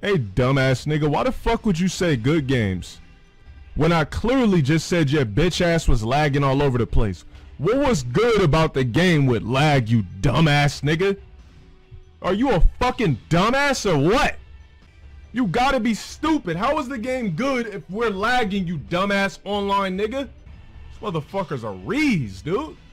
Hey, dumbass nigga, why the fuck would you say good games when I clearly just said your bitch ass was lagging all over the place? What was good about the game with lag, you dumbass nigga? Are you a fucking dumbass or what? You gotta be stupid. How is the game good if we're lagging, you dumbass online nigga? These motherfuckers are rees, dude.